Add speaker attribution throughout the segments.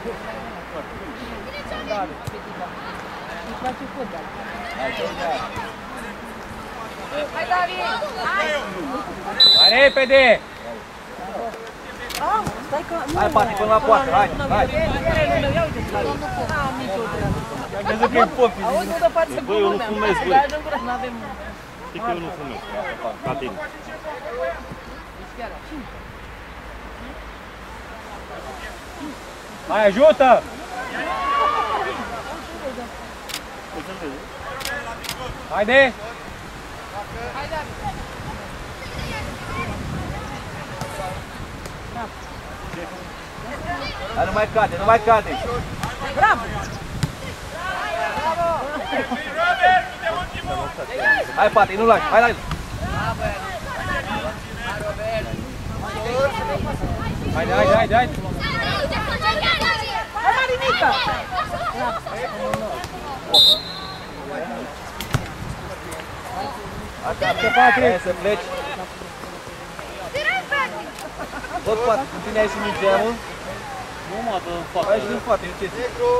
Speaker 1: Îi place fotbal.
Speaker 2: Hai, David!
Speaker 3: Hai repede!
Speaker 1: Stai că...
Speaker 3: Hai, Pati, până la poartă, hai! Hai!
Speaker 1: N-am nicio treabă.
Speaker 3: Am crezut că e popi.
Speaker 1: Auzi, nu dă față cu
Speaker 4: Băi, eu nu
Speaker 1: lumea.
Speaker 4: fumez, băi.
Speaker 1: Băi, n-avem...
Speaker 4: Știi că eu nu fumez, ca tine.
Speaker 3: Hai, ajută! Haide!
Speaker 2: Hai, David!
Speaker 3: Hai, nu mai cade, nu mai cade!
Speaker 1: Bravo!
Speaker 3: Hai, Pati, nu lași, hai, hai! Haide, haide, haide, haide!
Speaker 1: Hai, Marinica!
Speaker 3: Așteaptă, Patrick, să pleci! Tot, Patrick, cu tine ai și geamul?
Speaker 4: Nu mă dă în față.
Speaker 3: Hai și din față, nu ce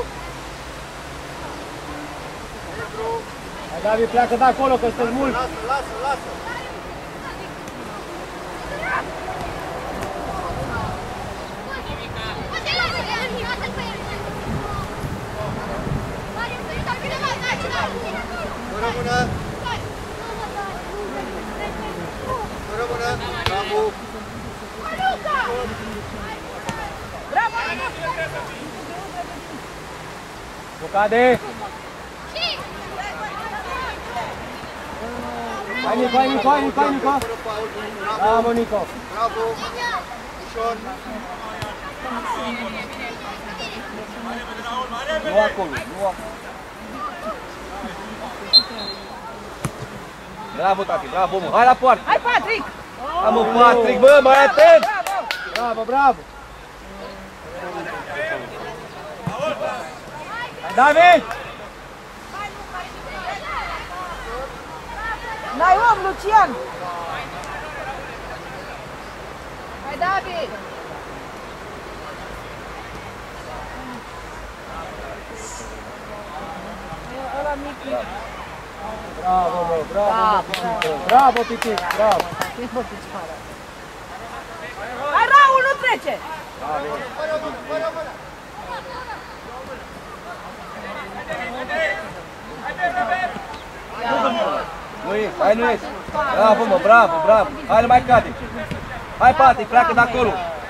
Speaker 3: Hai, David, pleacă de acolo, că sunteți mulți!
Speaker 5: Lasă! Nu rămână! Bravo!
Speaker 1: Bravo!
Speaker 3: Nu cade! Hai, Nico, hai, Nico, hai, Nico, hai, Nico! Bravo, Nico!
Speaker 5: Bravo! Ușor!
Speaker 3: Nu acolo, nu acolo! Bravo, tati, bravo, mă! Hai la poartă!
Speaker 1: Hai, Patrick!
Speaker 3: Hai, mă, Patrick, bă, mai atent! Bravo, bravo! Hai, David!
Speaker 1: N-ai om, Lucian!
Speaker 2: Hai, David!
Speaker 1: Ăla mic.
Speaker 3: Bravo, bă, bravo, bravo, Pitic, bravo!
Speaker 1: Hai, Raul, nu trece!
Speaker 3: Nu ești, hai, nu ești! Bravo, mă, bravo, bravo! Hai, nu mai cade! Hai, Pati, pleacă de acolo!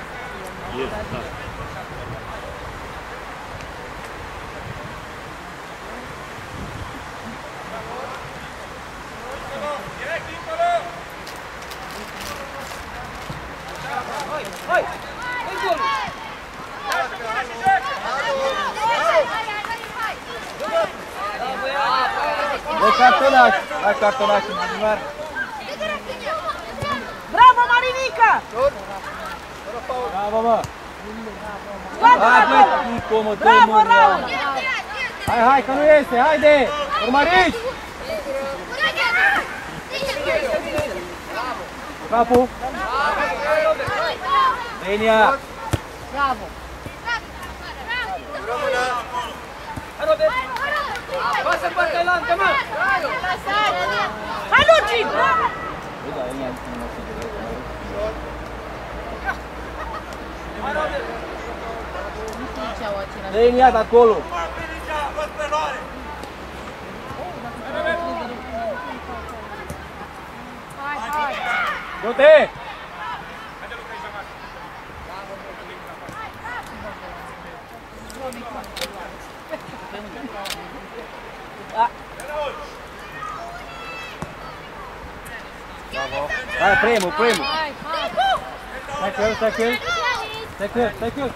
Speaker 3: Dă cartonaș! Hai, cartonaș în buzunar!
Speaker 1: Bravo, Marinica!
Speaker 3: Bravo, mă!
Speaker 1: Scoate
Speaker 3: Hai,
Speaker 1: acolo!
Speaker 3: băi, Nico, mă, dă-i
Speaker 1: Bravo,
Speaker 3: mâna!
Speaker 1: Raul!
Speaker 3: Hai, hai, că nu este! Haide! Urmăriți! Capul! Denia!
Speaker 2: Bravo!
Speaker 5: Rămână!
Speaker 3: Pasă partea lantă, mă!
Speaker 1: Hai, Luci!
Speaker 3: Denia de acolo! Du-te! Hai, primo! Stai chiar!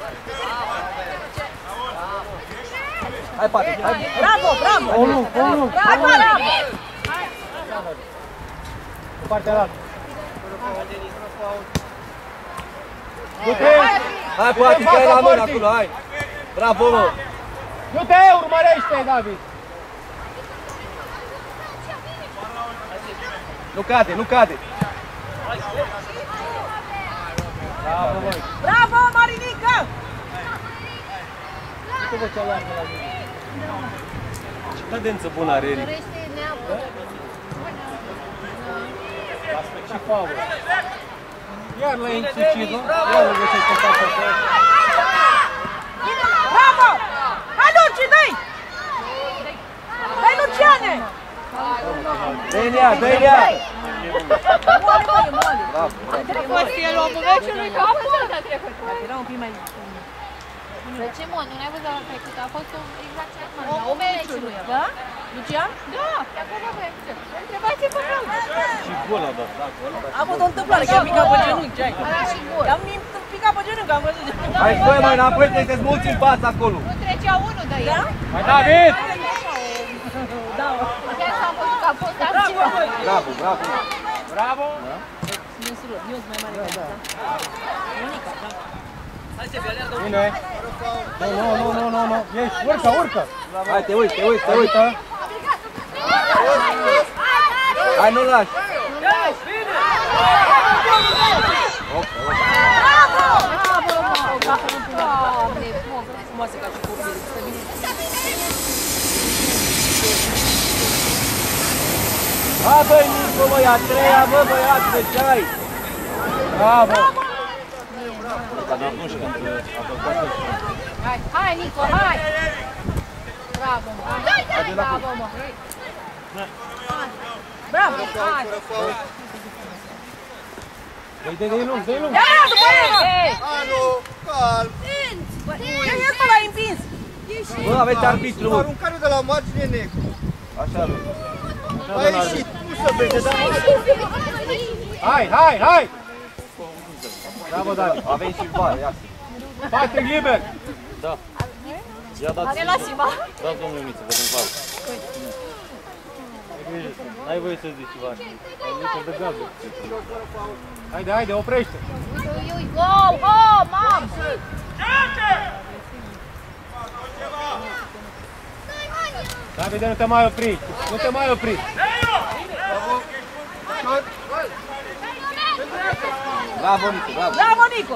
Speaker 3: Hai, Pati!
Speaker 1: Bravo!
Speaker 3: Olu!
Speaker 1: Hai, Patrick!
Speaker 3: Pe partea altă! Du-te! Hai, Pati, că ai la mână acolo, hai! Bravo, mă! Du-te, urmărește, David! Nu cade!
Speaker 1: Bravo, Marinica!
Speaker 3: vă cealaltă la mine. Ce cadență bună are Eric.
Speaker 2: Dorește neapărat.
Speaker 3: Și faulă. Iar la insucit, nu? Iar îl găsesc în fața asta.
Speaker 1: Bravo! Hai, Luci, dai! Dai, Luciane!
Speaker 3: Dă-i-nea, dă-i-nea!
Speaker 1: Bravo!
Speaker 2: A trecut el omul meciului ca mult a trecut.
Speaker 1: Era un pic mai...
Speaker 2: De ce, mă? Nu n-ai văzut la trecut? A fost exact ce am omul meciului.
Speaker 1: Da? Lucian?
Speaker 2: Da, te-a fost la meciul. Întrebați-i pe Claudiu.
Speaker 4: Și gol a dat.
Speaker 1: A avut o întâmplare, că am picat pe genunchi, ai.
Speaker 2: A dat și gol.
Speaker 1: Am picat pe genunchi, am văzut.
Speaker 3: Hai, spui mai înapoi, te-ai mulți în fața acolo.
Speaker 2: Nu trecea unul de el.
Speaker 3: Hai, David!
Speaker 1: Da,
Speaker 2: Chiar s-a văzut că a fost altceva.
Speaker 3: Bravo, bravo!
Speaker 4: Bravo!
Speaker 1: eu sunt mai mare ca asta. Monica, da.
Speaker 3: Bine! Nu, ești, urcă! Hai, te uiți, te uiți! Hai, nu lași!
Speaker 1: Frumoasă ca și copilul, stăbile.
Speaker 3: Hai, băi, Nico, băi, a treia, bă, băiatule, ce ai? Bravo!
Speaker 2: Hai, Nico, hai! Bravo, mă! Bravo, mă!
Speaker 1: Bravo!
Speaker 2: Hai!
Speaker 3: Dă-i lung, dă-i lung!
Speaker 1: Ia, după el!
Speaker 5: Anu, calm.
Speaker 1: El pe l-a împins!
Speaker 3: Bă, aveți arbitru, mă!
Speaker 5: Aruncarul de la margine negru.
Speaker 3: Așa, lui.
Speaker 5: A ieșit, nu se vede, dar...
Speaker 3: Hai! Bravo, David! Avem și var, ia. Patrick, liber!
Speaker 4: Da. I-a dat.
Speaker 2: Relați-vă!
Speaker 4: Dați domnul Ioniță, vă dăm valul. Ai grijă, n-ai voie să zici ceva. Ai de gază.
Speaker 3: Haide, oprește!
Speaker 2: Uite, go, mam!
Speaker 3: David, nu te mai opri! Nu te mai opri! Bravo, Nico, bravo!
Speaker 1: Bravo, Nico!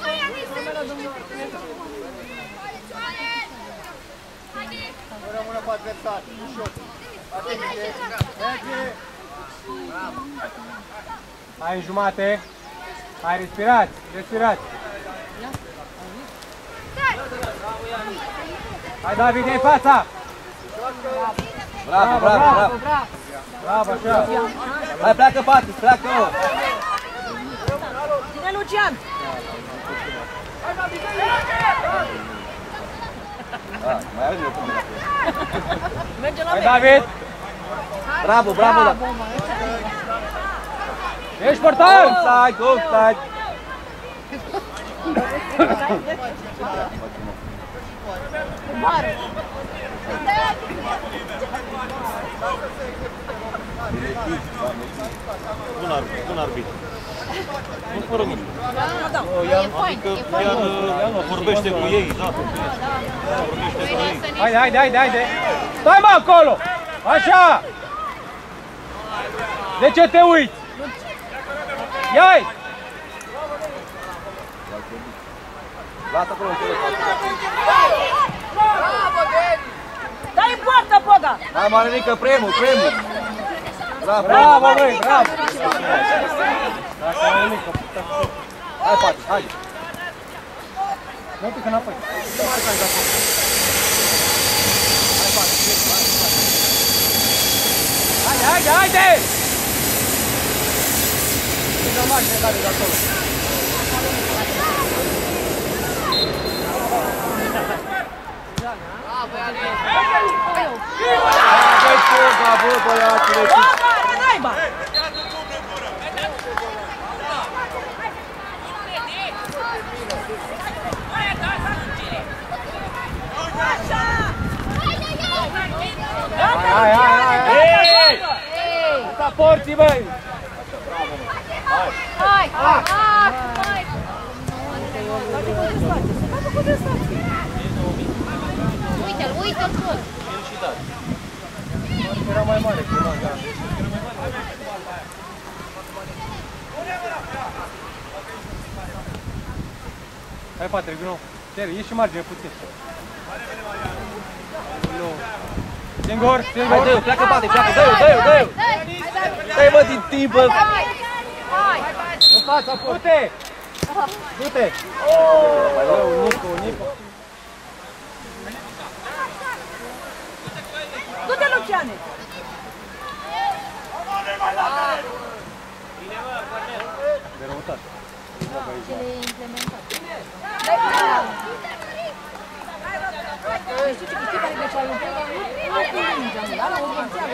Speaker 5: Nu rămână pe adversar, ușor. Atenție! Merge!
Speaker 3: Hai în jumate! Hai, respirați! Hai, David, e fața! Bravo! Bravo, așa! Hai, pleacă, Patrick, pleacă!
Speaker 1: Ține, Lucian!
Speaker 3: Mai avem eu cum de la
Speaker 1: Merge la
Speaker 3: Hai,
Speaker 1: mine!
Speaker 3: David! Bravo! Ești portar! Offside!
Speaker 4: Bun arbitru. Nu fără nimic.
Speaker 2: E fain, e fain.
Speaker 4: Iar vorbește cu ei, da. Vorbește cu ei.
Speaker 3: Haide! Stai, mă, acolo! Așa! De ce te uiți? Ia-i! Lasă acolo,
Speaker 1: Dai în poartă, Boga!
Speaker 3: hai, Marinică, primul! Bravo, băi, bravo! Hai, Patrick, hai! Nu pică înapoi! Haide! Ce dă margine, David, acolo! Bravo, băiatule!
Speaker 1: Boga, are naiba!
Speaker 3: Hai! Sta porții, băi!
Speaker 2: Hai! Uite-l tot!
Speaker 3: Era mai mare cu ăla, da. Hai, Patrick, vino. Ieși margine puțin.
Speaker 4: Singur,
Speaker 3: Hai,
Speaker 4: singur.
Speaker 3: dă-i, pleacă bate, pleacă, dă-i. Dă-i, mă, din timp, bă.
Speaker 5: În fața porții.
Speaker 4: Du-te! Nicu.
Speaker 1: Du-te, Luciane!
Speaker 4: De răutate.
Speaker 2: Ce le implementat.
Speaker 1: Știi care greșeală? Nu cu mingea, nu, da? La o bănțeală.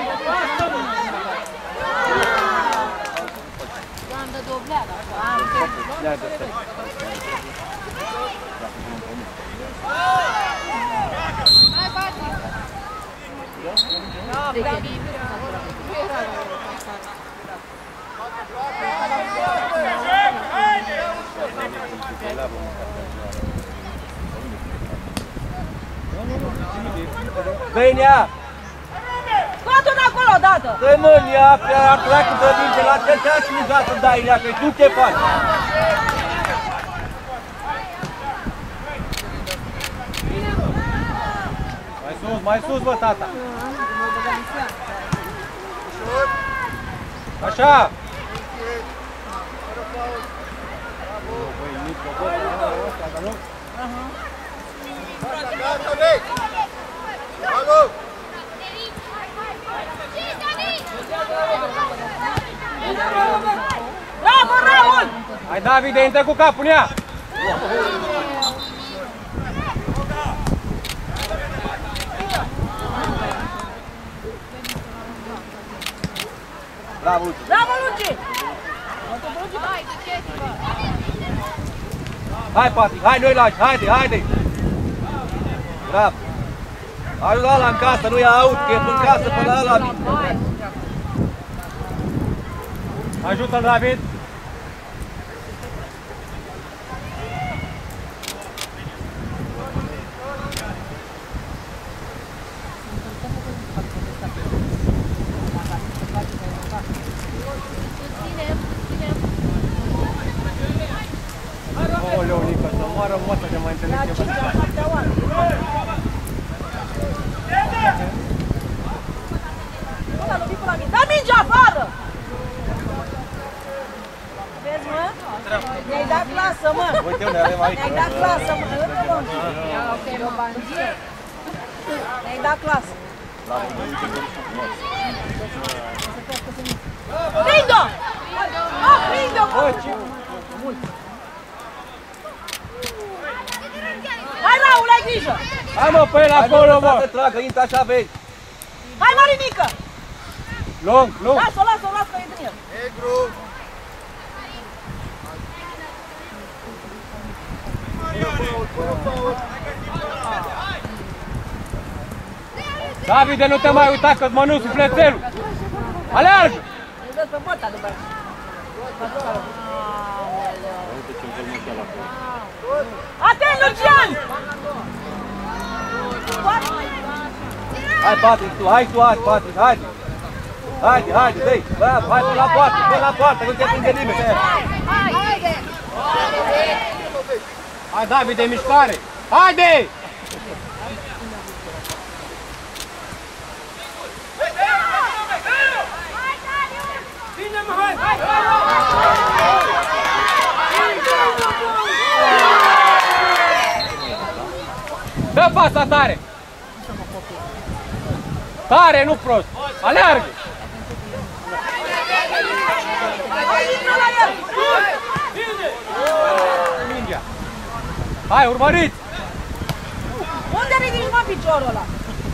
Speaker 2: Doamnă de dobleadă.
Speaker 4: Leagă, stai.
Speaker 2: Hai, bate!
Speaker 3: Dă-i în ea!
Speaker 1: Scoate-o de acolo odată!
Speaker 3: Dă-i, mă, în ea, că ar treacă de minte, la ce te-a slujat să dai în ea, că tu ce faci?
Speaker 4: Mai sus, bă, tata! Așa!
Speaker 5: Gata, vei! Bravo!
Speaker 1: Bravo, Raul!
Speaker 4: Hai, Davide, intră cu capul în ea!
Speaker 3: Bravo, Luci!
Speaker 1: Bravo, Luci!
Speaker 2: Hai, duceți-vă!
Speaker 3: Hai, Patrick, hai, noi lași, haide! Bravo! Ajută ăla în casă, nu ia aut, că e în casă până la ăla.
Speaker 4: Ajută-l, David! Oleu, Nică, să moară măsă de mai înțeleg ceva.
Speaker 1: Da mingea afară! Vezi, mă? Ne-ai dat clasă, mă!
Speaker 3: Uite unde avem aici.
Speaker 1: Ne-ai dat clasă, mă! Ne-ai dat clasă! Prinde-o! Prinde-o! Hai, Raul, ai grijă!
Speaker 4: Hai, mă, pe el acolo, mă!
Speaker 3: Să tragă, intră așa, vezi.
Speaker 1: Hai, Marinică!
Speaker 4: Lung!
Speaker 1: Lasă-o, lasă-o, că e din el!
Speaker 5: Negru!
Speaker 4: Davide, nu te mai uita că-ți mănânc sufletelul! Aleargă!
Speaker 1: Îl vezi pe porta după aia. Atent, Lucian!
Speaker 3: Hai, Patrick, tu, Patrick, haide! Haide, dă-i! Bravo, hai până la poartă, că nu te prinde nimeni!
Speaker 4: Hai, Davide, mișcare! Haide! Dă pasa tare! Tare, nu prost! Aleargă! Mingea! Hai, urmăriți!
Speaker 1: Unde ridici, mă, piciorul ăla?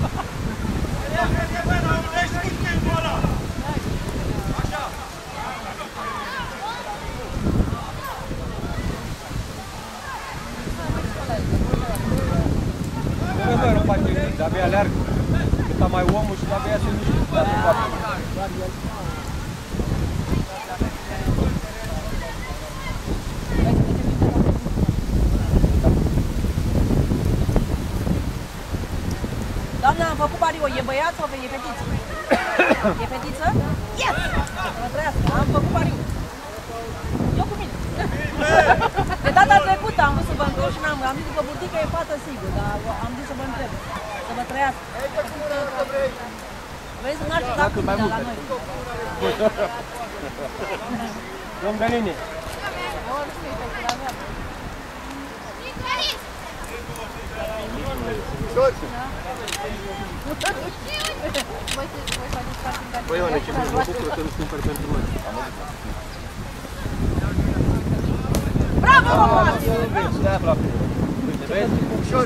Speaker 4: Nu face nimic, de-abia aleargă. Cât mai omul și de-abia se mișcă.
Speaker 1: Doamna, am făcut pariu, e băiat sau e fetiță? E fetiță? Yes! Mă trăiască, am făcut pariu. Eu cu mine. De data trecută am vrut să vă întreb și am zis că burtica e fată sigur, dar am zis să vă întreb. Să vă trăiască. Vrei să n-aș da cum la noi.
Speaker 3: Luăm de linie.
Speaker 4: Păi, Ioane, ce mă bucur că nu cumpăr pentru noi.
Speaker 1: Bravo, mă!
Speaker 3: Uite, vezi? Ușor.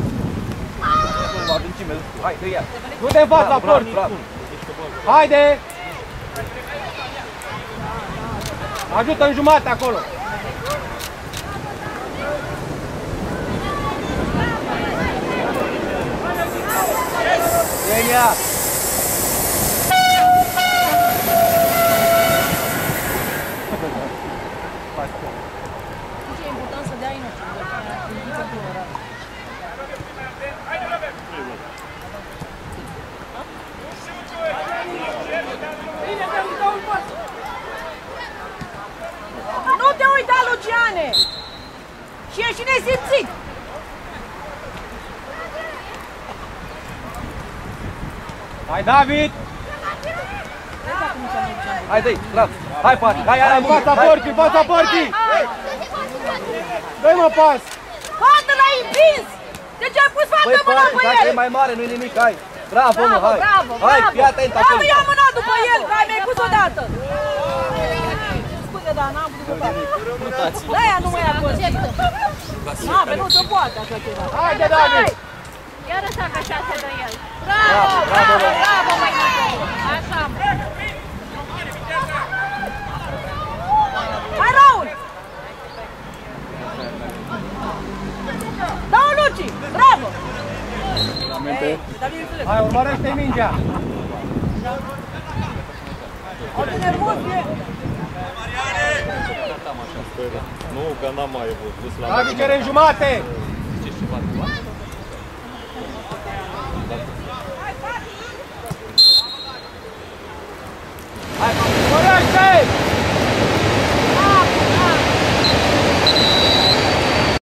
Speaker 3: Hai, dă ea. Nu te învați la porți. Haide! Ajută în jumate acolo. Genia!
Speaker 1: Ce e important să dea inoci. Nu te uita, Luciane! Și ești nesimțit!
Speaker 3: Hai, David!
Speaker 6: Hai, dă-i, bravo! Hai, Pati! Hai, hai,
Speaker 3: În fața porții, în fața porții! Dă-i mă pas!
Speaker 1: Fată l-ai împins! De ce ai pus fată
Speaker 6: Băi,
Speaker 1: mâna
Speaker 6: Pati,
Speaker 1: pe
Speaker 6: hai că
Speaker 1: el?
Speaker 6: e mai mare, nu-i nimic, hai! Bravo, mă, hai!
Speaker 1: Bravo,
Speaker 6: Hai,
Speaker 1: bravo!
Speaker 6: fii atent
Speaker 1: Da,
Speaker 6: acolo!
Speaker 1: nu ia mâna după el, că ai mai pus odată! Scuze, dar n-am putut să fac. De-aia nu mai acceptă. Na, pe nu se poate așa ceva.
Speaker 3: Haide, David!
Speaker 2: Ia arăta că așa se dă el.
Speaker 1: Bravo, bravo,
Speaker 2: Bravo, măicuțe! Așa, mă.
Speaker 1: Hai, Raul! Da-o, Luci! Bravo!
Speaker 3: Hai, urmărește mingea!
Speaker 1: Au de nervos, e...
Speaker 4: Nu, că n-am mai avut.
Speaker 3: David, cere în jumate!
Speaker 4: Ce și fac?